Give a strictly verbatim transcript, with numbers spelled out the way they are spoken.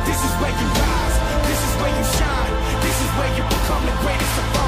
This is where you rise, this is where you shine, this is where you become the greatest of all.